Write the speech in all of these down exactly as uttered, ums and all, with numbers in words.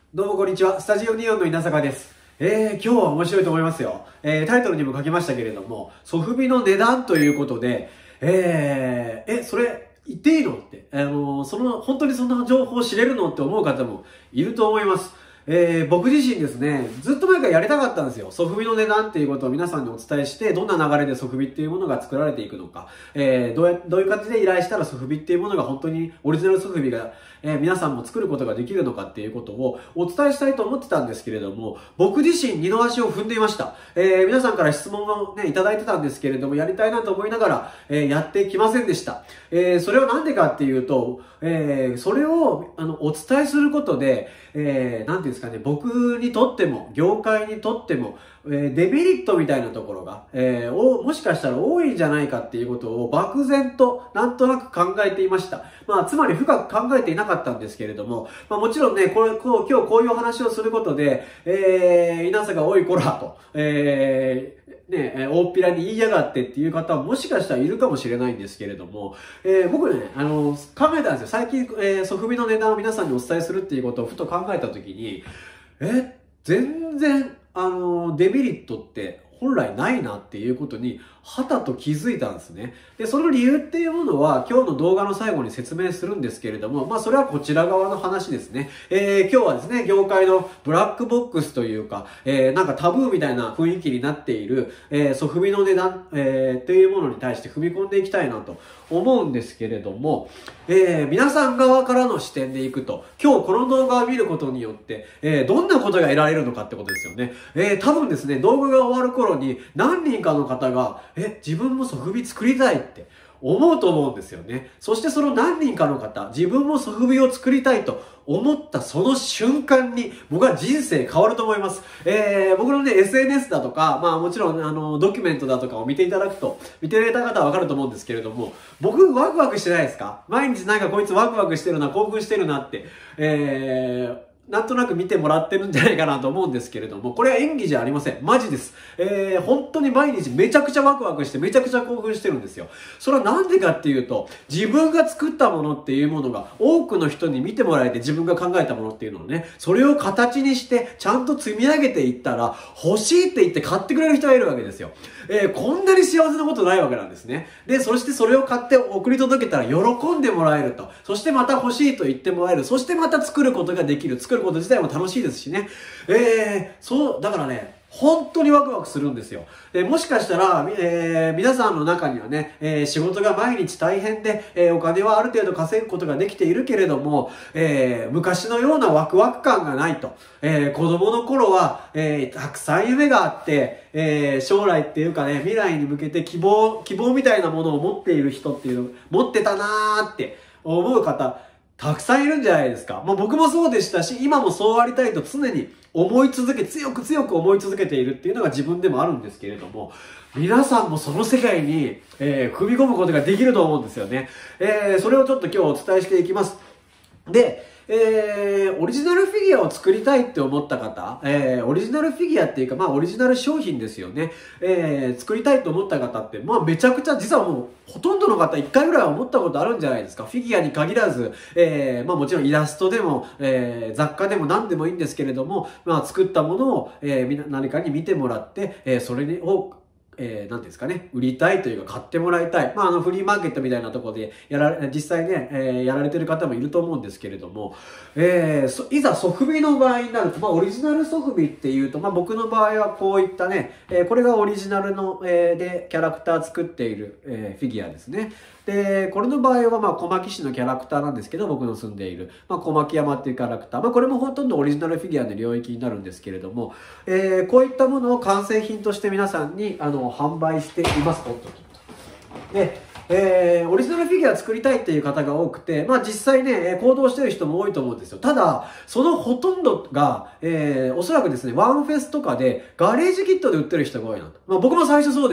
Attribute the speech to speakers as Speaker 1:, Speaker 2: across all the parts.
Speaker 1: どうもこんにちは。スタジオニオンの稲坂です。えー、今日は面白いと思いますよ。えー、タイトルにも書きましたけれども、ソフビの値段ということで、えー、え、それ言っていいのって、あのー、その、本当にそんな情報を知れるのって思う方もいると思います。えー、僕自身ですね、ずっと前からやりたかったんですよ。ソフビの値段っていうことを皆さんにお伝えして、どんな流れでソフビっていうものが作られていくのか、えー、どうや、どういう感じで依頼したらソフビっていうものが本当にオリジナルソフビが、えー、皆さんも作ることができるのかっていうことをお伝えしたいと思ってたんですけれども、僕自身二の足を踏んでいました。えー、皆さんから質問をね、いただいてたんですけれども、やりたいなと思いながら、えー、やってきませんでした。えー、それはなんでかっていうと、えー、それを、あの、お伝えすることで、えー、なんていうんですかね、僕にとっても、業界にとっても、えー、デメリットみたいなところが、えー、お、もしかしたら多いんじゃないかっていうことを漠然となんとなく考えていました。まあ、つまり深く考えていなかったんですけれども、まあもちろんね、これ、こう、今日こういうお話をすることで、えー、稲坂おいこらと、えー、ね、大っぴらに言いやがってっていう方はもしかしたらいるかもしれないんですけれども、えー、僕ね、あの、考えたんですよ。最近、えー、ソフビの値段を皆さんにお伝えするっていうことをふと考えたときに、え、全然、あの、デメリットって本来ないなっていうことに、はたと気づいたんですね。で、その理由っていうものは、今日の動画の最後に説明するんですけれども、まあ、それはこちら側の話ですね。えー、今日はですね、業界のブラックボックスというか、えー、なんかタブーみたいな雰囲気になっている、えー、ソフビの値段、えー、っていうものに対して踏み込んでいきたいなと思うんですけれども、えー、皆さん側からの視点でいくと、今日この動画を見ることによって、えー、どんなことが得られるのかってことですよね。えー、多分ですね、動画が終わる頃に何人かの方が、え、自分もソフビ作りたいって思うと思うんですよね。そしてその何人かの方、自分もソフビを作りたいと思ったその瞬間に僕は人生変わると思います。えー、僕のね、エスエヌエス だとか、まあもちろんあの、ドキュメントだとかを見ていただくと、見ていただいた方はわかると思うんですけれども、僕ワクワクしてないですか？毎日なんかこいつワクワクしてるな、興奮してるなって、えー、なんとなく見てもらってるんじゃないかなと思うんですけれども、これは演技じゃありません。マジです。えー、本当に毎日めちゃくちゃワクワクしてめちゃくちゃ興奮してるんですよ。それはなんでかっていうと、自分が作ったものっていうものが多くの人に見てもらえて自分が考えたものっていうのをね、それを形にしてちゃんと積み上げていったら、欲しいって言って買ってくれる人がいるわけですよ。えー、こんなに幸せなことないわけなんですね。で、そしてそれを買って送り届けたら喜んでもらえると。そしてまた欲しいと言ってもらえる。そしてまた作ることができる。作ること自体も楽しいですしね。えー、そう、だからね、本当にワクワクするんですよ。で、もしかしたら、えー、皆さんの中にはね、えー、仕事が毎日大変で、えー、お金はある程度稼ぐことができているけれども、えー、昔のようなワクワク感がないと。えー、子供の頃は、えー、たくさん夢があって、えー、将来っていうかね、未来に向けて希望、希望みたいなものを持っている人っていうの、持ってたなーって思う方、たくさんいるんじゃないですか。もう僕もそうでしたし、今もそうありたいと常に思い続け、強く強く思い続けているっていうのが自分でもあるんですけれども、皆さんもその世界に、えー、踏み込むことができると思うんですよね。えー、それをちょっと今日お伝えしていきます。で、えー、オリジナルフィギュアを作りたいって思った方、えー、オリジナルフィギュアっていうか、まあ、オリジナル商品ですよね。えー、作りたいと思った方って、まあ、めちゃくちゃ、実はもう、ほとんどの方一回ぐらいは思ったことあるんじゃないですか。フィギュアに限らず、えー、まあもちろんイラストでも、えー、雑貨でも何でもいいんですけれども、まあ作ったものを、えー、何かに見てもらって、えー、それを、えー、なんですかね、売りたいというか買ってもらいたい。まあ、あの、フリーマーケットみたいなところでやられ、実際ね、えー、やられてる方もいると思うんですけれども、えー、いざソフビの場合になると、まあ、オリジナルソフビっていうと、まあ、僕の場合はこういったね、えー、これがオリジナルの、えー、で、キャラクター作っている、えー、フィギュアですね。で、これの場合は、まあ、小牧市のキャラクターなんですけど、僕の住んでいる、まあ、小牧山っていうキャラクター。まあ、これもほとんどオリジナルフィギュアの領域になるんですけれども、えー、こういったものを完成品として皆さんに、あの、販売しています。おっとっと。で、えー、オリジナルフィギュア作りたいっていう方が多くて、まあ実際ね、行動してる人も多いと思うんですよ。ただ、そのほとんどが、えー、おそらくですね、ワンフェスとかでガレージキットで売ってる人が多いなと。まあ僕も最初そうでした。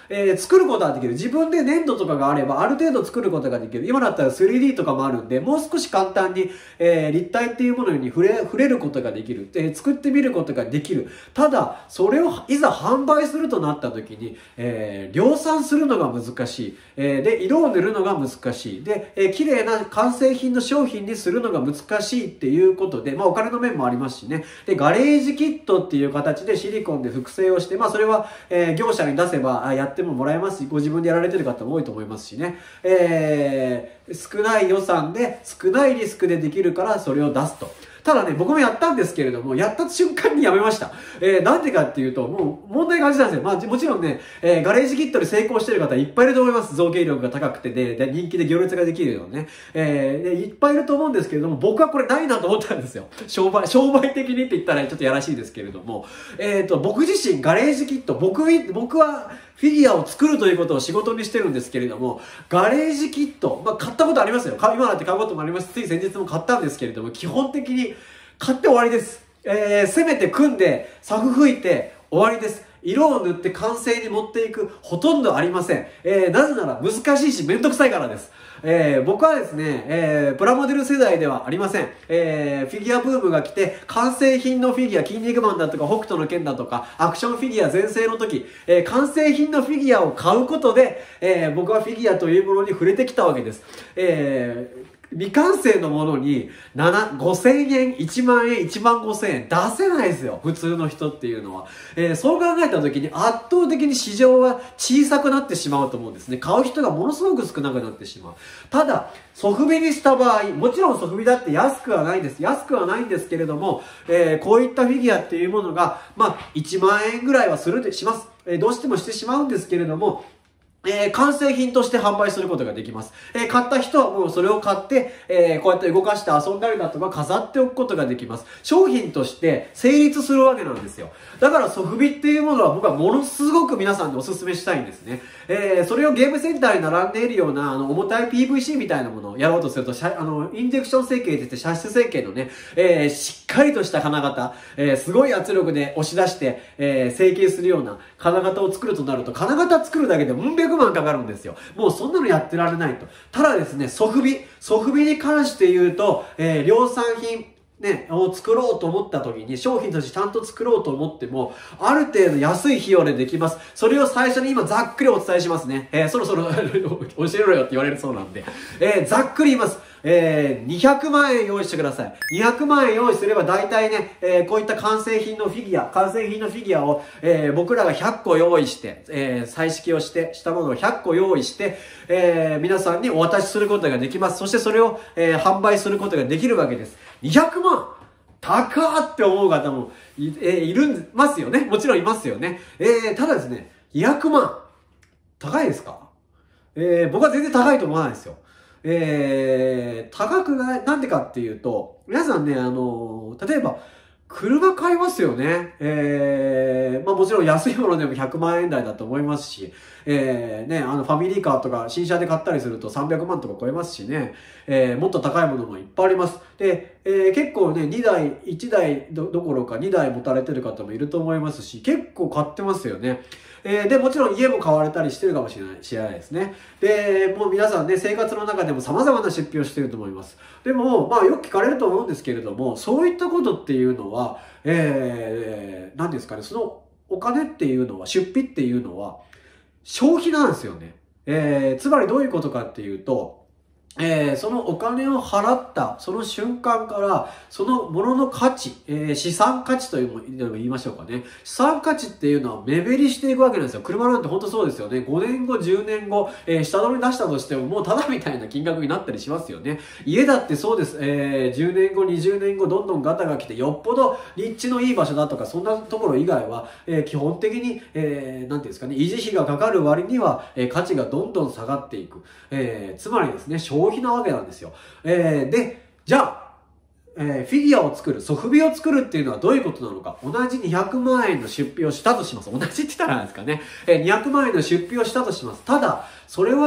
Speaker 1: えー、作ることはできる。自分で粘土とかがあれば、ある程度作ることができる。今だったら スリーディー とかもあるんで、もう少し簡単に、えー、立体っていうものに触れ、触れることができる。えー、作ってみることができる。ただ、それをいざ販売するとなった時に、えー、量産するのが難しい。えー、で、色を塗るのが難しい。で、えー、綺麗な完成品の商品にするのが難しいっていうことで、まあお金の面もありますしね。で、ガレージキットっていう形でシリコンで複製をして、まあそれは、えー、業者に出せばあやってももらえますし、ご自分でやられてる方も多いと思いますしね。えー、少ない予算で少ないリスクでできるからそれを出すと。ただね、僕もやったんですけれども、やった瞬間にやめました。えー、なんでかっていうと、もう問題が感じたんですよ。まあ、もちろんね、えー、ガレージキットで成功してる方いっぱいいると思います。造形力が高くてで、で人気で行列ができるよね。えー、いっぱいいると思うんですけれども、僕はこれないなと思ったんですよ。商売、商売的にって言ったらちょっとやらしいですけれども、えっと、僕自身ガレージキット、僕、僕は、フィギュアを作るということを仕事にしてるんですけれども、ガレージキット、まあ、買ったことありますよ。今だって買うこともあります。つい先日も買ったんですけれども、基本的に買って終わりです。えー、せめて組んで、作吹いて終わりです。色を塗って完成に持っていく、ほとんどありません。えー、なぜなら難しいしめんどくさいからです。えー、僕はですね、えー、プラモデル世代ではありません。えー、フィギュアブームが来て、完成品のフィギュア、筋肉マンだとか、北斗の拳だとか、アクションフィギュア全盛の時、えー、完成品のフィギュアを買うことで、えー、僕はフィギュアというものに触れてきたわけです。えー未完成のものに、ごせんえん、いちまんえん、いちまんごせんえん出せないですよ。普通の人っていうのは。えー、そう考えた時に圧倒的に市場は小さくなってしまうと思うんですね。買う人がものすごく少なくなってしまう。ただ、ソフビにした場合、もちろんソフビだって安くはないです。安くはないんですけれども、えー、こういったフィギュアっていうものが、まあ、いちまんえんぐらいはするでします。えー、どうしてもしてしまうんですけれども、えー、完成品として販売することができます。えー、買った人はもうそれを買って、えー、こうやって動かして遊んだりだとか飾っておくことができます。商品として成立するわけなんですよ。だからソフビっていうものは僕はものすごく皆さんにお勧めしたいんですね。えー、それをゲームセンターに並んでいるような、あの、重たい ピーブイシー みたいなものをやろうとすると、あの、インジェクション成形って言って射出成形のね、えー、しっかりとした金型、えー、すごい圧力で押し出して、えー、成形するような金型を作るとなると、金型作るだけでうん百万かかるんですよ。もうそんなのやってられないと。ただですね、ソフビ、ソフビに関して言うと、えー、量産品、ね、を作ろうと思った時に、商品としてちゃんと作ろうと思っても、ある程度安い費用でできます。それを最初に今ざっくりお伝えしますね。えー、そろそろ教えろよって言われるそうなんで。えー、ざっくり言います。えー、にひゃくまんえん用意してください。にひゃくまんえん用意すれば大体ね、えー、こういった完成品のフィギュア、完成品のフィギュアを、えー、僕らがひゃっこ用意して、えー、彩色をして、したものをひゃっこ用意して、えー、皆さんにお渡しすることができます。そしてそれを、えー、販売することができるわけです。にひゃくまん高ーって思う方もい、えー、いるますよね。もちろんいますよね。えー、ただですね、にひゃくまん高いですか？えー、僕は全然高いと思わないですよ。えー、高くない、なんでかっていうと、皆さんね、あのー、例えば、車買いますよね。えー、まあもちろん安いものでもひゃくまんえん台だと思いますし、えー、ね、あのファミリーカーとか新車で買ったりするとさんびゃくまんとか超えますしね、えー、もっと高いものもいっぱいあります。で、えー、結構ね、にだい、いちだい ど, どころかにだい持たれてる方もいると思いますし、結構買ってますよね。えー、で、もちろん家も買われたりしてるかもしれない、知らないですね。で、もう皆さんね、生活の中でも様々な出費をしていると思います。でも、まあよく聞かれると思うんですけれども、そういったことっていうのは、えー、何ですかね、そのお金っていうのは、出費っていうのは、消費なんですよね。えー、つまりどういうことかっていうと、えー、そのお金を払ったその瞬間からそのものの価値、えー、資産価値というのも言いましょうかね。資産価値っていうのは目減りしていくわけなんですよ。車なんて本当そうですよね。ごねんご、じゅうねんご、えー、下取り出したとしてももうただみたいな金額になったりしますよね。家だってそうです。えー、じゅうねんご、にじゅうねんごどんどんガタが来てよっぽど立地のいい場所だとかそんなところ以外は、えー、基本的に、えー、なんていうんですかね、維持費がかかる割には、えー、価値がどんどん下がっていく。えー、つまりですね、消費なわけなんですよ。えー、で、じゃあ、えー、フィギュアを作る、ソフビを作るっていうのはどういうことなのか。同じにひゃくまんえんの出費をしたとします。同じって言ったらなんですかね。えー、にひゃくまんえんの出費をしたとします。ただ、それは、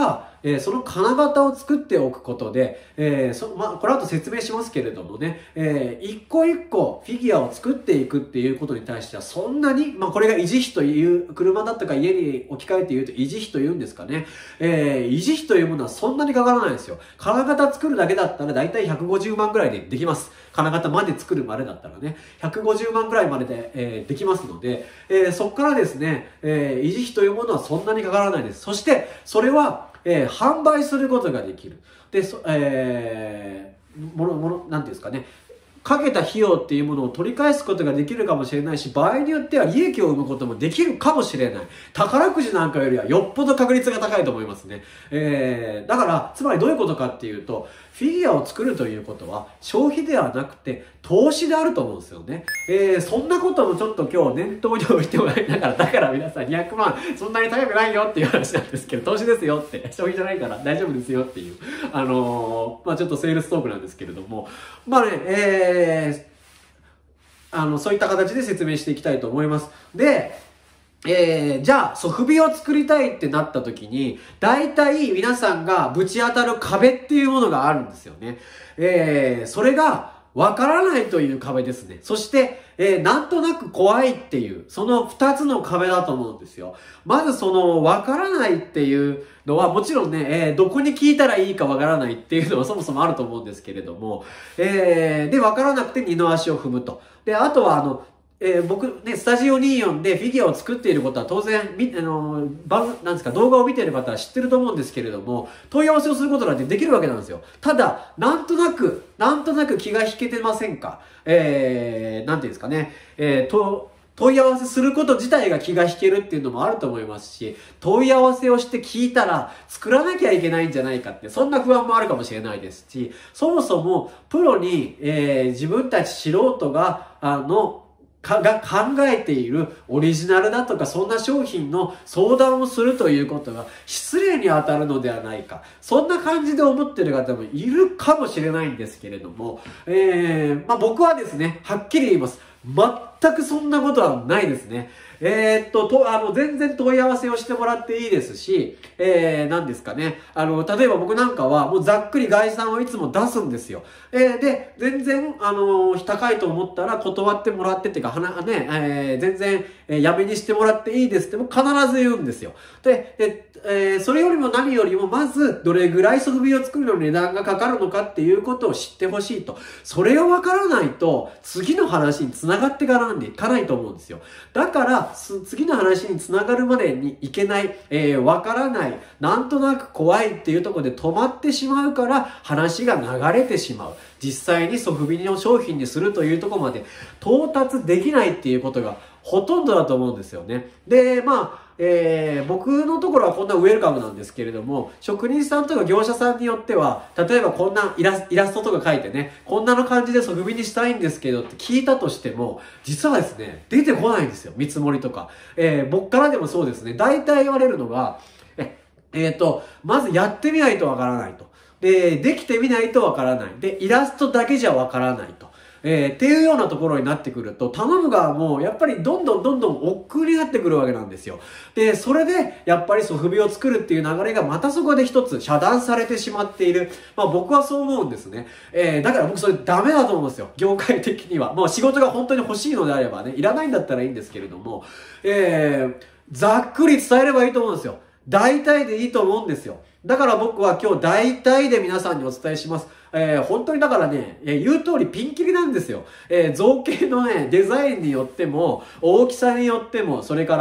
Speaker 1: えー、その金型を作っておくことで、えー、そまあ、これ後説明しますけれどもね、えー、一個一個フィギュアを作っていくっていうことに対しては、そんなに、まあ、これが維持費という、車だったか家に置き換えて言うと維持費というんですかね。えー、維持費というものはそんなにかからないんですよ。金型作るだけだったらだいたいひゃくごじゅうまんぐらいでできます。金型まで作るまでだったらね、ひゃくごじゅうまんぐらいまでで、えー、できますので、えー、そこからですね、えー、維持費というものはそんなにかからないです。そして、それは、えー、販売することができる。で、そえー、もの、もの、なんていうんですかね、かけた費用っていうものを取り返すことができるかもしれないし、場合によっては利益を生むこともできるかもしれない。宝くじなんかよりはよっぽど確率が高いと思いますね。えー、だから、つまりどういうことかっていうと、フィギュアを作るということは消費ではなくて投資であると思うんですよね。えー、そんなこともちょっと今日念頭に置いてもらいながら、だから皆さんにひゃくまんそんなに高くないよっていう話なんですけど、投資ですよって、消費じゃないから大丈夫ですよっていう、あのー、まあちょっとセールストークなんですけれども、まあね、えー、あの、そういった形で説明していきたいと思います。で、えー、じゃあ、ソフビを作りたいってなった時に、大体皆さんがぶち当たる壁っていうものがあるんですよね。えー、それが、わからないという壁ですね。そして、えー、なんとなく怖いっていう、その二つの壁だと思うんですよ。まずその、わからないっていうのは、もちろんね、えー、どこに聞いたらいいかわからないっていうのはそもそもあると思うんですけれども、えー、で、わからなくて二の足を踏むと。で、あとはあの、えー、僕ね、スタジオにじゅうよんでフィギュアを作っていることは当然、み、あの、番、なんですか、動画を見ている方は知ってると思うんですけれども、問い合わせをすることなんてできるわけなんですよ。ただ、なんとなく、なんとなく気が引けてませんか？えー、なんていうんですかね、えー、と、問い合わせすること自体が気が引けるっていうのもあると思いますし、問い合わせをして聞いたら作らなきゃいけないんじゃないかって、そんな不安もあるかもしれないですし、そもそもプロに、えー、自分たち素人が、あの、かが考えているオリジナルだとかそんな商品の相談をするということが失礼に当たるのではないか。そんな感じで思っている方もいるかもしれないんですけれども、えー、まあ僕はですね、はっきり言います。全くそんなことはないですね。えー、っと、と、あの、全然問い合わせをしてもらっていいですし、えー、何ですかね。あの、例えば僕なんかは、もうざっくり概算をいつも出すんですよ。えー、で、全然、あの、高いと思ったら断ってもらってっていうか、はな、ね、えー、全然、えー、やめにしてもらっていいですっても必ず言うんですよ。で、で、えー、それよりも何よりも、まず、どれぐらいソフビを作るのに値段がかかるのかっていうことを知ってほしいと。それをわからないと、次の話に繋がっていかないと思うんですよ。だから、次の話に繋がるまでにいけない、えー、わからない、なんとなく怖いっていうところで止まってしまうから、話が流れてしまう。実際にソフビの商品にするというところまで到達できないっていうことがほとんどだと思うんですよね。で、まあ、えー、僕のところはこんなウェルカムなんですけれども、職人さんとか業者さんによっては、例えばこんなイラス、イラストとか描いてね、こんなの感じでソフビにしたいんですけどって聞いたとしても、実はですね、出てこないんですよ。見積もりとか。えー、僕からでもそうですね。大体言われるのが、え、えーと、まずやってみないとわからないと。で、できてみないとわからない。で、イラストだけじゃわからないと。えー、っていうようなところになってくると、頼む側もやっぱりどんどんどんどん億劫になってくるわけなんですよ。で、それでやっぱりソフビを作るっていう流れがまたそこで一つ遮断されてしまっている。まあ僕はそう思うんですね。えー、だから僕それダメだと思うんですよ。業界的には。もう仕事が本当に欲しいのであればね、いらないんだったらいいんですけれども、えー、ざっくり伝えればいいと思うんですよ。大体でいいと思うんですよ。だから僕は今日大体で皆さんにお伝えします。えー、本当にだからね、えー、言う通りピンキリなんですよ。えー、造形のね、デザインによっても、大きさによっても、それから、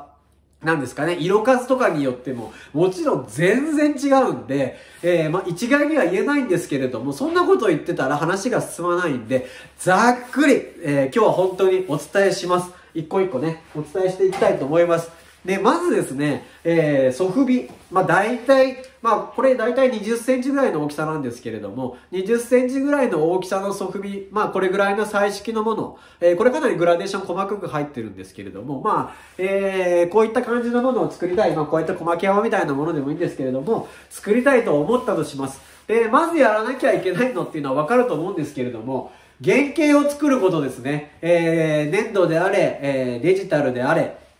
Speaker 1: なんですかね、色数とかによっても、もちろん全然違うんで、えー、まあ、一概には言えないんですけれども、そんなことを言ってたら話が進まないんで、ざっくり、えー、今日は本当にお伝えします。一個一個ね、お伝えしていきたいと思います。で、まずですね、えー、ソフビ。まあ、大体、まあ、これ大体にじゅっセンチぐらいの大きさなんですけれども、にじゅっセンチぐらいの大きさのソフビ、まあ、これぐらいの彩色のもの、えー、これかなりグラデーション細かく入ってるんですけれども、まあ、えー、こういった感じのものを作りたい。まあ、こういった小巻山みたいなものでもいいんですけれども、作りたいと思ったとします。で、まずやらなきゃいけないのっていうのはわかると思うんですけれども、原型を作ることですね。えー、粘土であれ、えー、デジタルであれ、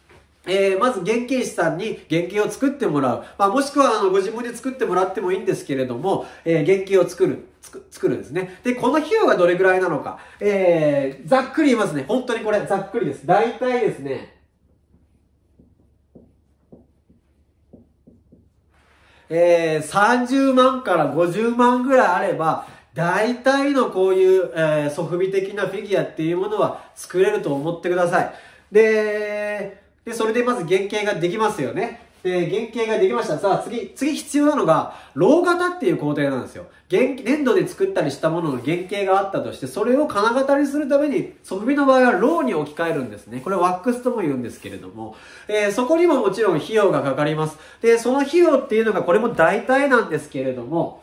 Speaker 1: えー、まず原型師さんに原型を作ってもらう。まあ、もしくはあのご自分で作ってもらってもいいんですけれども、えー、原型を作る。つく作るんですね。で、この費用がどれぐらいなのか。えー、ざっくり言いますね。本当にこれ、ざっくりです。大体ですね、えー、さんじゅうまんからごじゅうまんぐらいあれば、大体のこういう、えー、ソフビ的なフィギュアっていうものは作れると思ってください。で、で、それでまず原型ができますよね。で、原型ができました。さあ、次、次必要なのが、ロー型っていう工程なんですよ。原、粘土で作ったりしたものの原型があったとして、それを金型にするために、ソフビの場合はローに置き換えるんですね。これワックスとも言うんですけれども、えー、そこにももちろん費用がかかります。で、その費用っていうのが、これも大体なんですけれども、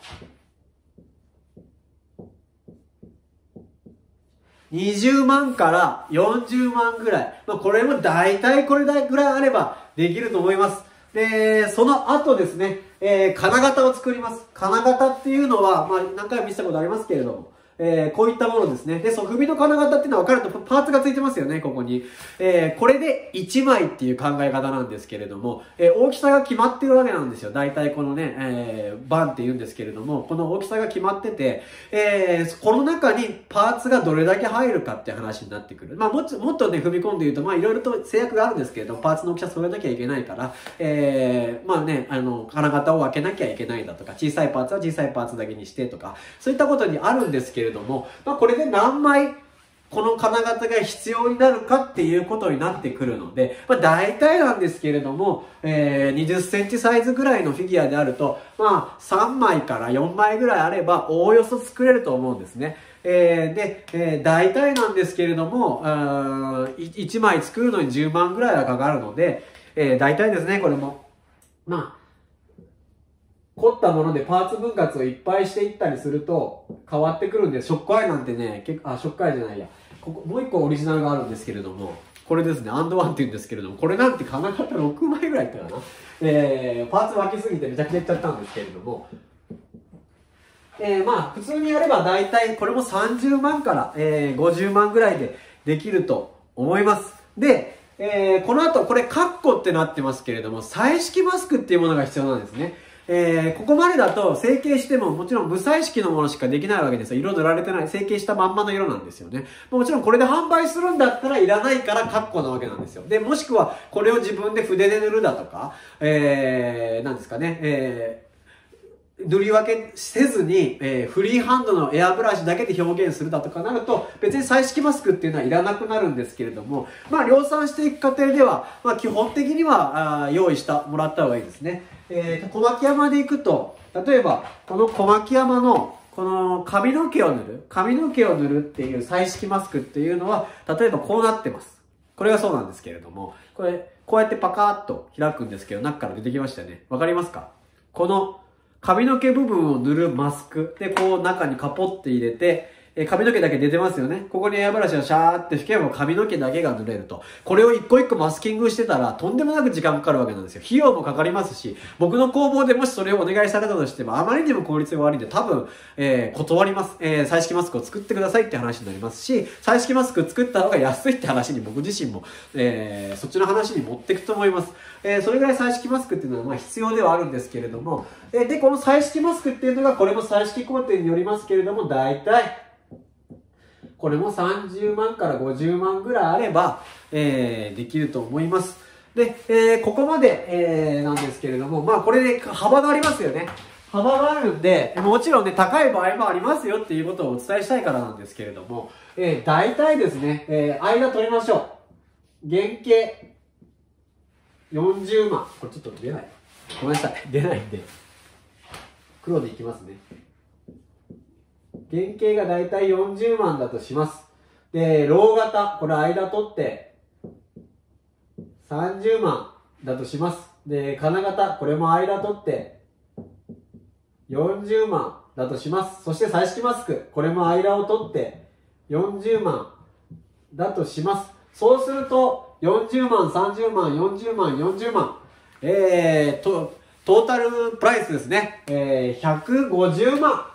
Speaker 1: にじゅうまんからよんじゅうまんぐらい。まあ、これも大体これぐらいあればできると思います。で、その後ですね、えー、金型を作ります。金型っていうのは、まあ、何回も見せたことありますけれども、えー、こういったものですね。で、ソフビの金型っていうのは分かるとパーツがついてますよね、ここに。えー、これでいちまいっていう考え方なんですけれども、えー、大きさが決まってるわけなんですよ。大体このね、えー、バンって言うんですけれども、この大きさが決まってて、えー、この中にパーツがどれだけ入るかって話になってくる。まあ、もっと、もっとね、踏み込んで言うと、まあ、いろいろと制約があるんですけれども、パーツの大きさ揃えなきゃいけないから、えー、まあね、あの、金型を分けなきゃいけないだとか、小さいパーツは小さいパーツだけにしてとか、そういったことにあるんですけれども、まあ、これで何枚この金型が必要になるかっていうことになってくるので、まあ、大体なんですけれども、えー、にじゅっセンチサイズぐらいのフィギュアであると、まあ、さんまいからよんまいぐらいあれば、おおよそ作れると思うんですね。えー、で、えー、大体なんですけれども、いちまい作るのにじゅうまんぐらいはかかるので、えー、大体ですね、これも。まあ、凝ったものでパーツ分割をいっぱいしていったりすると変わってくるんで、ショックアイなんてね、結構、あ、ショックアイじゃないや。ここ、もう一個オリジナルがあるんですけれども、これですね、アンドワンって言うんですけれども、これなんて金型ろくまいぐらいいったかな。えー、パーツ分けすぎてめちゃくちゃいっちゃったんですけれども、えー、まあ、普通にやれば大体これもさんじゅうまんから、えー、ごじゅうまんぐらいでできると思います。で、えー、この後、これカッコってなってますけれども、彩色マスクっていうものが必要なんですね。えー、ここまでだと成形してももちろん無彩色のものしかできないわけですよ。色塗られてない、成形したまんまの色なんですよね。もちろんこれで販売するんだったらいらないからカッコなわけなんですよ。で、もしくはこれを自分で筆で塗るだとか、えー、なんですかね、えー、塗り分けせずに、えー、フリーハンドのエアブラシだけで表現するだとかなると、別に彩色マスクっていうのはいらなくなるんですけれども、まあ量産していく過程では、まあ基本的にはあ用意したもらった方がいいですね。えー、小牧山で行くと、例えば、この小牧山の、この髪の毛を塗る、髪の毛を塗るっていう彩色マスクっていうのは、例えばこうなってます。これがそうなんですけれども、これ、こうやってパカーッと開くんですけど、中から出てきましたよね。わかりますか？この髪の毛部分を塗るマスク。で、こう中にカポって入れて、え髪の毛だけ出てますよね。ここにエアブラシをシャーって吹けば髪の毛だけが塗れると。これを一個一個マスキングしてたらとんでもなく時間かかるわけなんですよ。費用もかかりますし、僕の工房でもしそれをお願いされたとしても、あまりにも効率が悪いんで多分、えー、断ります。えー、彩色マスクを作ってくださいって話になりますし、彩色マスク作った方が安いって話に僕自身も、えー、そっちの話に持っていくと思います。えー、それぐらい彩色マスクっていうのはまあ必要ではあるんですけれども、えー、で、この彩色マスクっていうのが、これも彩色工程によりますけれども、大体、これもさんじゅうまんからごじゅうまんぐらいあれば、えー、できると思います。で、えー、ここまで、えー、なんですけれども、まあこれで幅がありますよね。幅があるんで、もちろんね、高い場合もありますよっていうことをお伝えしたいからなんですけれども、えー、大体ですね、えー、間取りましょう。原型、よんじゅうまん。これちょっと出ない。ごめんなさい。出ないんで。黒でいきますね。原型がだいたいよんじゅうまんだとします。で、ロー型、これ間取ってさんじゅうまんだとします。で、金型、これも間取ってよんじゅうまんだとします。そして彩色マスク、これも間を取ってよんじゅうまんだとします。そうすると、よんじゅうまん、さんじゅうまん、よんじゅうまん、よんじゅうまん。えー、と、トータルプライスですね。えー、ひゃくごじゅうまん。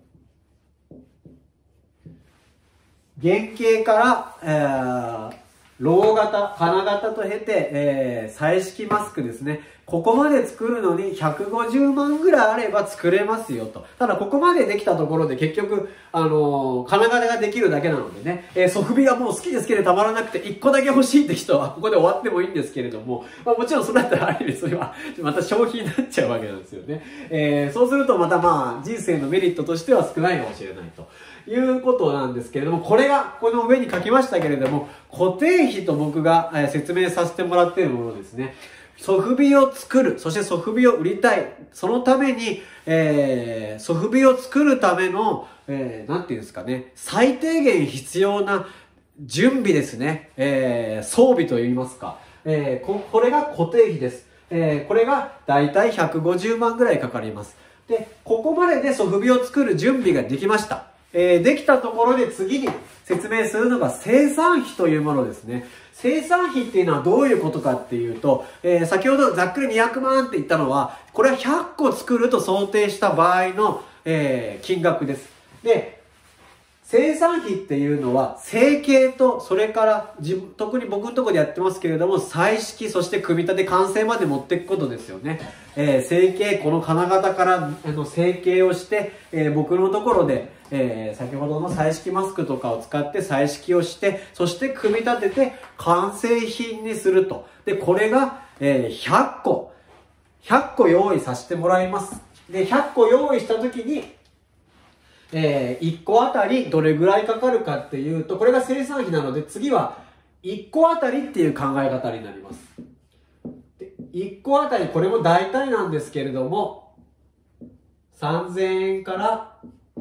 Speaker 1: 原型から、えー、 ロー型、花型と経て、えー、彩色マスクですね。ここまで作るのにひゃくごじゅうまんぐらいあれば作れますよと。ただここまでできたところで結局、あのー、金型ができるだけなのでね、えー、ソフビがもう好きで好きでたまらなくていっこだけ欲しいって人はここで終わってもいいんですけれども、まあもちろんそれだったらある意味それはまた消費になっちゃうわけなんですよね。えー、そうするとまたまあ人生のメリットとしては少ないかもしれないということなんですけれども、これがこの上に書きましたけれども、固定費と僕が説明させてもらっているものですね。ソフビを作る、そしてソフビを売りたい。そのために、えー、ソフビを作るための、えー、なんていうんですかね、最低限必要な準備ですね。えー、装備といいますか。えー、こ、これが固定費です。えー、これがだいたいひゃくごじゅうまんぐらいかかります。で、ここまででソフビを作る準備ができました。えー、できたところで次に説明するのが生産費というものですね。生産費っていうのはどういうことかっていうと、えー、先ほどざっくりにひゃくまんって言ったのは、これはひゃっこ作ると想定した場合の、えー、金額です。で、生産費っていうのは成形と、それから自分、特に僕のところでやってますけれども、彩色、そして組み立て完成まで持っていくことですよね。えー、成形、この金型からあの成形をして、えー、僕のところで、えー、先ほどの彩色マスクとかを使って彩色をして、そして組み立てて完成品にすると。で、これが、えー、ひゃっこ。ひゃっこ用意させてもらいます。で、ひゃっこ用意したときに、えー、いっこあたりどれぐらいかかるかっていうと、これが生産費なので、次はいっこあたりっていう考え方になります。でいっこあたり、これも大体なんですけれども、さんぜんえんから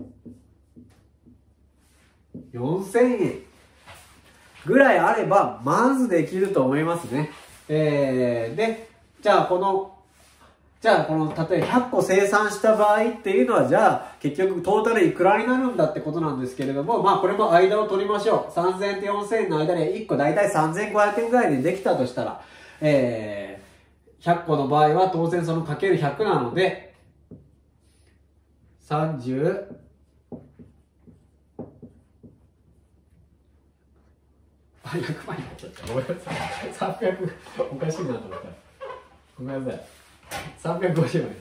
Speaker 1: よんせんえんぐらいあれば、まずできると思いますね。えー、で、じゃあこの、じゃあこの、例えばひゃっこ生産した場合っていうのは、じゃあ結局トータルいくらになるんだってことなんですけれども、まあこれも間を取りましょう。さんぜんえんとよんせんえんの間でいっこだいたいさんぜんごひゃくえんぐらいでできたとしたら、えー、ひゃっこの場合は当然そのかけるひゃくなので、さんじゅう、あ、ひゃくまんになっちゃった。ごめんなさい。さんびゃく、おかしいなと思った。ごめんなさい。さんびゃくごじゅうまんです。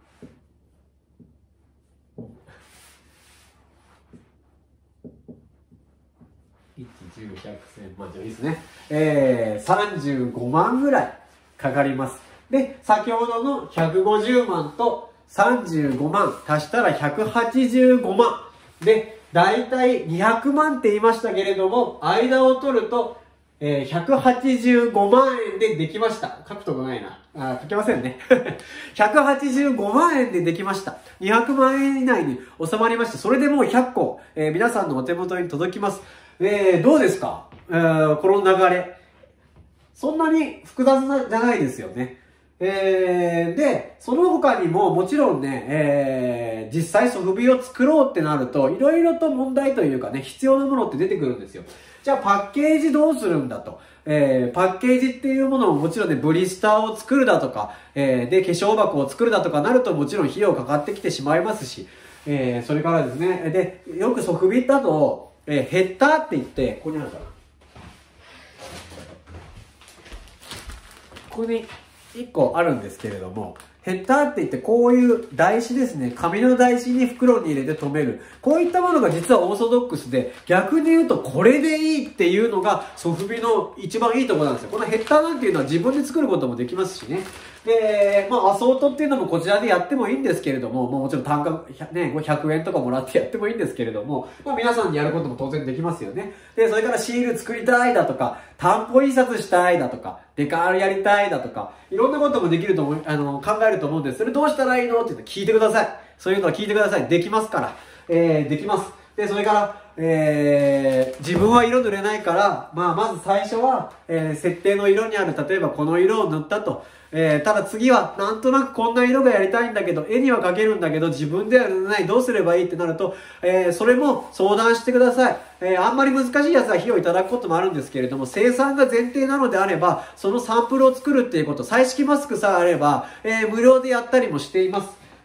Speaker 1: いち、じゅう、ひゃく、せん、まあじゃあいいですね。えー、さんじゅうごまんぐらいかかります。で、先ほどのひゃくごじゅうまんとさんじゅうごまん足したらひゃくはちじゅうごまん。で、だいたいにひゃくまんって言いましたけれども、間を取ると、えー、ひゃくはちじゅうごまんえんでできました。書くとこないな。あ、書けませんね。ひゃくはちじゅうごまんえんでできました。にひゃくまんえん以内に収まりまして、それでもうひゃっこ、えー、皆さんのお手元に届きます。えー、どうですか、えー、この流れ。そんなに複雑なじゃないですよね。えー、で、その他にももちろんね、えー、実際ソフビを作ろうってなると、いろいろと問題というかね、必要なものって出てくるんですよ。じゃあパッケージどうするんだと。えー、パッケージっていうものももちろんね、ブリスターを作るだとか、えー、で、化粧箱を作るだとかなるともちろん費用かかってきてしまいますし、えー、それからですね、で、よくソフビだと、えー、ヘッダーって言って、ここにあるかな。ここにいっこあるんですけれども、ヘッダーって言ってこういう台紙ですね、紙の台紙に袋に入れて留める。こういったものが実はオーソドックスで、逆に言うとこれでいいっていうのがソフビの一番いいところなんですよ。このヘッダーなんていうのは自分で作ることもできますしね。で、まあ、アソートっていうのもこちらでやってもいいんですけれども、もうもちろん単価、ね、ひゃくえんとかもらってやってもいいんですけれども、まあ、皆さんにやることも当然できますよね。で、それからシール作りたいだとか、担保印刷したいだとか、デカールやりたいだとか、いろんなこともできると思う、あの、考えると思うんです。それどうしたらいいのって言って聞いてください。そういうのは聞いてください。できますから。えー、できます。で、それから、えー、自分は色塗れないから、まあ、まず最初は、えー、設定の色にある、例えばこの色を塗ったと。えー、ただ次は、なんとなくこんな色がやりたいんだけど、絵には描けるんだけど、自分では塗れない、どうすればいいってなると、えー、それも相談してください。えー、あんまり難しいやつは費用いただくこともあるんですけれども、生産が前提なのであれば、そのサンプルを作るっていうこと、彩色マスクさえあれば、えー、無料でやったりもしています。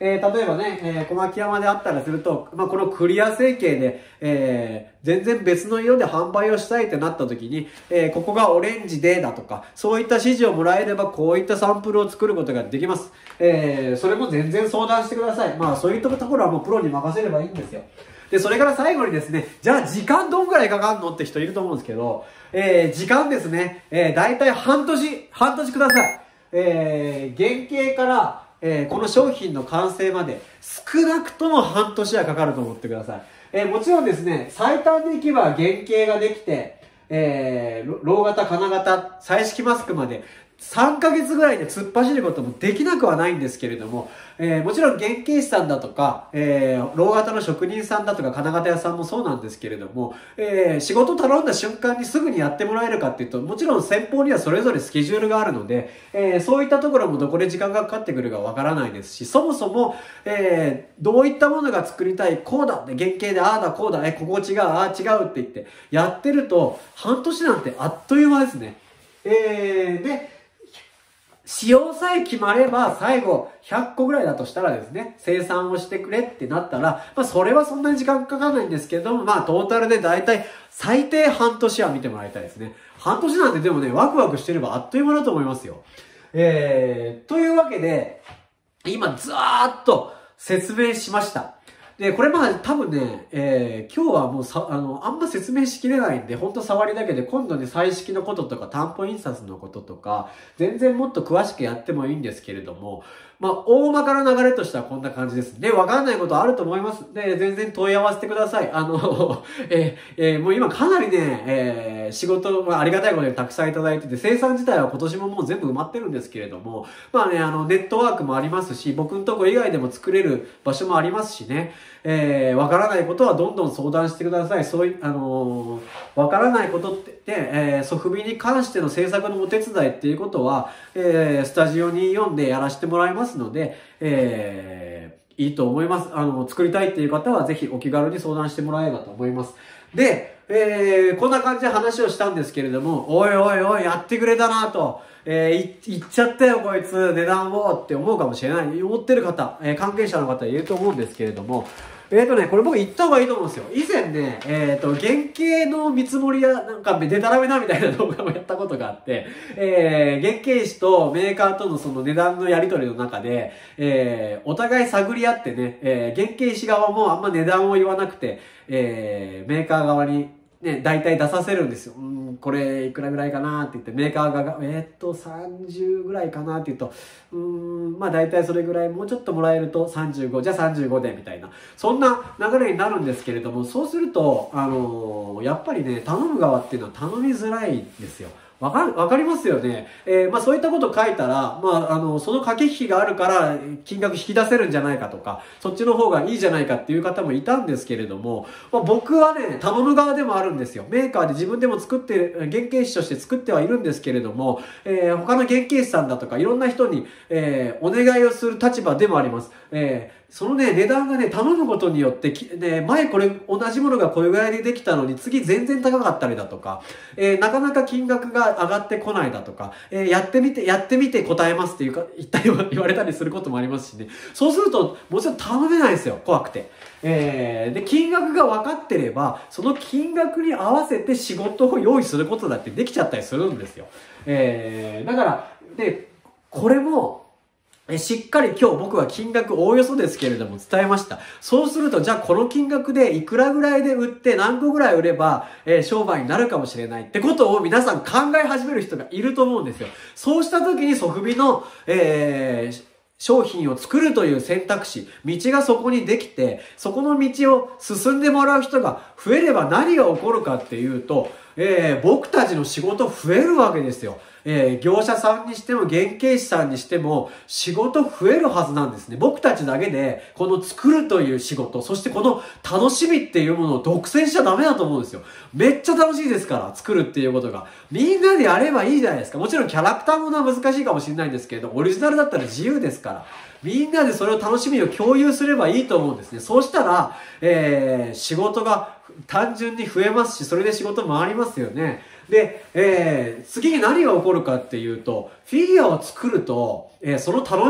Speaker 1: えー、例えばね、えー、小牧山であったりすると、まあ、このクリア成形で、えー、全然別の色で販売をしたいってなった時に、えー、ここがオレンジでだとか、そういった指示をもらえれば、こういったサンプルを作ることができます。えー、それも全然相談してください。まあ、そういったところはもうプロに任せればいいんですよ。で、それから最後にですね、じゃあ時間どんぐらいかかんのって人いると思うんですけど、えー、時間ですね、えー、だいたい半年、半年ください。えー、原型から、えー、この商品の完成まで少なくとも半年はかかると思ってください。えー、もちろんですね、最短でいけば原型ができて、えー、ロー型、金型、彩色マスクまでさんかげつぐらいで突っ走ることもできなくはないんですけれども、えー、もちろん原型師さんだとか、えー、ロー型の職人さんだとか金型屋さんもそうなんですけれども、えー、仕事頼んだ瞬間にすぐにやってもらえるかっていうと、もちろん先方にはそれぞれスケジュールがあるので、えー、そういったところもどこで時間がかかってくるかわからないですし、そもそも、えー、どういったものが作りたい、こうだって原型でああだこうだ、え、ここ違う、ああ違うって言ってやってると、半年なんてあっという間ですね。えー、で、使用さえ決まれば最後ひゃっこぐらいだとしたらですね、生産をしてくれってなったら、まあそれはそんなに時間かかんないんですけれども、まあトータルでだいたい最低半年は見てもらいたいですね。半年なんてでもね、ワクワクしてればあっという間だと思いますよ。えー、というわけで、今ずーっと説明しました。で、これまあ多分ね、えー、今日はもうさ、あの、あんま説明しきれないんで、ほんと触りだけで、今度ね、彩色のこととか、担保印刷のこととか、全然もっと詳しくやってもいいんですけれども、まあ、大まかな流れとしてはこんな感じです。で、わかんないことあると思います。で、全然問い合わせてください。あの、えーえー、もう今かなりね、えー、仕事、まあ、ありがたいことにたくさんいただいてて、生産自体は今年ももう全部埋まってるんですけれども、まあね、あの、ネットワークもありますし、僕のとこ以外でも作れる場所もありますしね、えー、わからないことはどんどん相談してください。そういう、あのー、わからないことって、えー、ソフビに関しての制作のお手伝いっていうことは、えー、スタジオに呼んでやらせてもらいますので、えー、いいと思います。あの、作りたいっていう方はぜひお気軽に相談してもらえればと思います。で、えー、こんな感じで話をしたんですけれども、おいおいおい、やってくれたなと。えー、言っちゃったよこいつ、値段をって思うかもしれない。思ってる方、えー、関係者の方いると思うんですけれども、えっとね、これ僕言った方がいいと思うんですよ。以前ね、えっと、原型の見積もりや、なんか、デタラメなみたいな動画をやったことがあって、えー、原型師とメーカーとのその値段のやり取りの中で、えー、お互い探り合ってね、えー、原型師側もあんま値段を言わなくて、えー、メーカー側に、ね、大体出させるんですよ。うん、これいくらぐらいかなって言って、メーカーが、えー、っと、さんじゅうぐらいかなって言うと、うーん、まあ大体それぐらい、もうちょっともらえるとさんじゅうご、じゃあさんじゅうごで、みたいな。そんな流れになるんですけれども、そうすると、あのー、やっぱりね、頼む側っていうのは頼みづらいんですよ。わかる、わかりますよね。えー、まあそういったこと書いたら、まああの、その駆け引きがあるから金額引き出せるんじゃないかとか、そっちの方がいいじゃないかっていう方もいたんですけれども、まあ、僕はね、頼む側でもあるんですよ。メーカーで自分でも作ってる、原型師として作ってはいるんですけれども、えー、他の原型師さんだとかいろんな人に、えー、お願いをする立場でもあります。えーそのね、値段がね、頼むことによって、ね、前これ、同じものがこれぐらいでできたのに、次全然高かったりだとか、えー、なかなか金額が上がってこないだとか、えー、やってみて、やってみて答えますっていうか、言ったり言われたりすることもありますしね。そうすると、もちろん頼めないですよ、怖くて。えー、で、金額が分かってれば、その金額に合わせて仕事を用意することだってできちゃったりするんですよ。えー、だから、で、これも、しっかり今日僕は金額おおよそですけれども伝えました。そうすると、じゃあこの金額でいくらぐらいで売って何個ぐらい売れば、えー、商売になるかもしれないってことを皆さん考え始める人がいると思うんですよ。そうした時にソフビの、えー、商品を作るという選択肢、道がそこにできて、そこの道を進んでもらう人が増えれば何が起こるかっていうと、えー、僕たちの仕事増えるわけですよ。えー、業者さんにしても原型師さんにしても仕事増えるはずなんですね。僕たちだけでこの作るという仕事、そしてこの楽しみっていうものを独占しちゃダメだと思うんですよ。めっちゃ楽しいですから、作るっていうことが。みんなでやればいいじゃないですか。もちろんキャラクターものは難しいかもしれないんですけれど、オリジナルだったら自由ですから。みんなでそれを楽しみを共有すればいいと思うんですね。そうしたら、えー、仕事が単純に増えますし、それで仕事回りますよね。で、えー、次に何が起こるかっていうと、フィギュアを作ると、えー、その楽し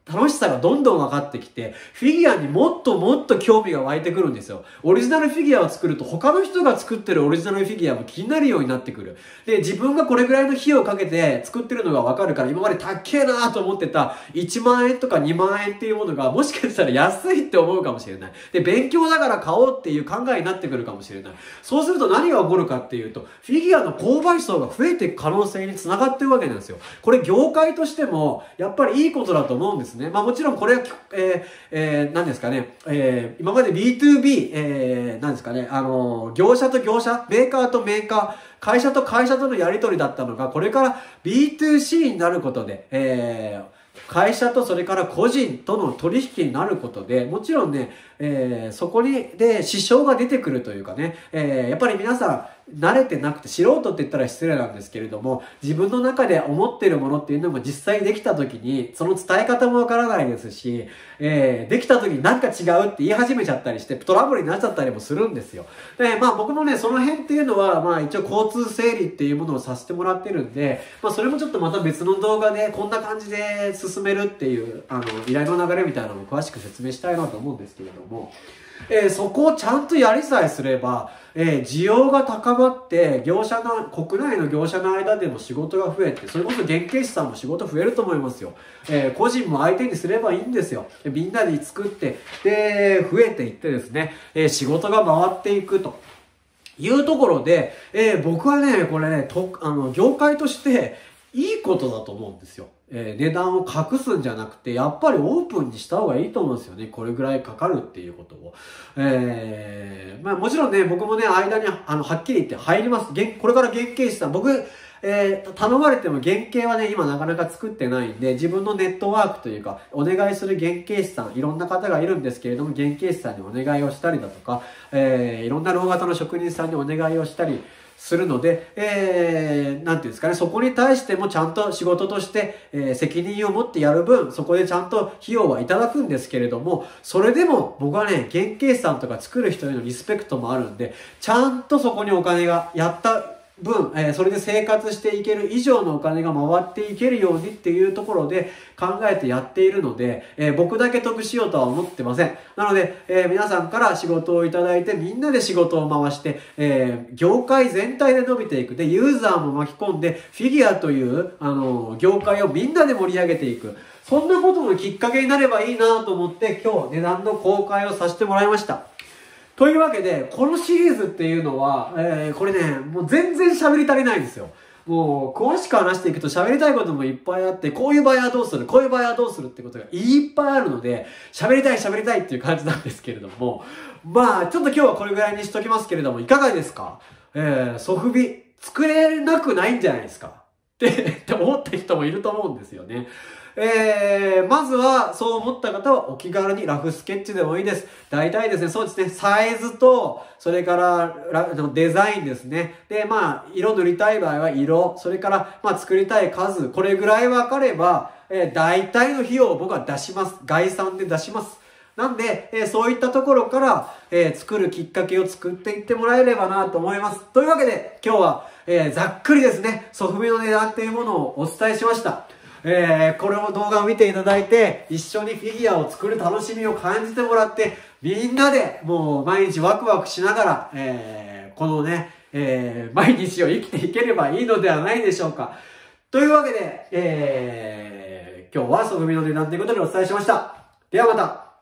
Speaker 1: 楽しさがどんどん分かってきて、フィギュアにもっともっと興味が湧いてくるんですよ。オリジナルフィギュアを作ると他の人が作ってるオリジナルフィギュアも気になるようになってくる。で、自分がこれぐらいの費用をかけて作ってるのが分かるから、今まで高えなと思ってたいちまんえんとかにまんえんっていうものがもしかしたら安いって思うかもしれない。で、勉強だから買おうっていう考えになってくるかもしれない。そうすると何が起こるかっていうと、フィギュアの購買層が増えていく可能性につながってるわけなんですよ。これ業界としてもやっぱりいいことだと思うんですね。まあもちろんこれは、えー、えー、何ですかね、えー、今まで ビーツービー、えー、何ですかね、あのー、業者と業者、メーカーとメーカー、会社と会社とのやり取りだったのが、これから ビーツーシー になることで、えー、会社とそれから個人との取引になることで、もちろんね、えー、そこに、で、支障が出てくるというかね、えー、やっぱり皆さん、慣れてなくて、素人って言ったら失礼なんですけれども、自分の中で思っているものっていうのも実際できた時に、その伝え方もわからないですし、えー、できた時になんか違うって言い始めちゃったりして、トラブルになっちゃったりもするんですよ。で、まあ僕もね、その辺っていうのは、まあ一応交通整理っていうものをさせてもらってるんで、まあそれもちょっとまた別の動画でこんな感じで進めるっていう、あの、依頼の流れみたいなのを詳しく説明したいなと思うんですけれども、えー、そこをちゃんとやりさえすれば、えー、需要が高まって、業者の、国内の業者の間でも仕事が増えて、それこそ原型師さんも仕事増えると思いますよ。えー、個人も相手にすればいいんですよ。みんなで作って、で、増えていってですね、えー、仕事が回っていくというところで、えー、僕はね、これね、と、あの、業界として、いいことだと思うんですよ。えー、値段を隠すんじゃなくて、やっぱりオープンにした方がいいと思うんですよね。これぐらいかかるっていうことを。えー、まあもちろんね、僕もね、間に、あの、はっきり言って入ります。これから原型師さん、僕、えー、頼まれても原型はね、今なかなか作ってないんで、自分のネットワークというか、お願いする原型師さん、いろんな方がいるんですけれども、原型師さんにお願いをしたりだとか、えー、いろんな老型の職人さんにお願いをしたり、するので、えー、なんていうんですかね、そこに対してもちゃんと仕事として、えー、責任を持ってやる分、そこでちゃんと費用はいただくんですけれども、それでも僕はね、原型師さんとか作る人へのリスペクトもあるんで、ちゃんとそこにお金がやった分、えー、それで生活していける以上のお金が回っていけるようにっていうところで考えてやっているので、えー、僕だけ得しようとは思ってません。なので、えー、皆さんから仕事をいただいてみんなで仕事を回して、えー、業界全体で伸びていく。で、ユーザーも巻き込んでフィギュアという、あのー、業界をみんなで盛り上げていく。そんなことのきっかけになればいいなと思って今日値段の公開をさせてもらいました。というわけで、このシリーズっていうのは、えー、これね、もう全然喋り足りないんですよ。もう、詳しく話していくと喋りたいこともいっぱいあって、こういう場合はどうする、こういう場合はどうするってことがいっぱいあるので、喋りたい喋りたいっていう感じなんですけれども、まあ、ちょっと今日はこれぐらいにしときますけれども、いかがですか？えー、ソフビ、作れなくないんじゃないですかって、って思った人もいると思うんですよね。えー、まずは、そう思った方はお気軽にラフスケッチでもいいです。大体ですね、そうですね、サイズと、それからデザインですね。で、まあ、色塗りたい場合は色、それから、まあ、作りたい数、これぐらい分かれば、えー、大体の費用を僕は出します。概算で出します。なんで、えー、そういったところから、えー、作るきっかけを作っていってもらえればなと思います。というわけで、今日は、えー、ざっくりですね、ソフビの値段っていうものをお伝えしました。えー、これを動画を見ていただいて、一緒にフィギュアを作る楽しみを感じてもらって、みんなでもう毎日ワクワクしながら、えー、このね、えー、毎日を生きていければいいのではないでしょうか。というわけで、えー、今日はソフビの値段ということでお伝えしました。ではまた。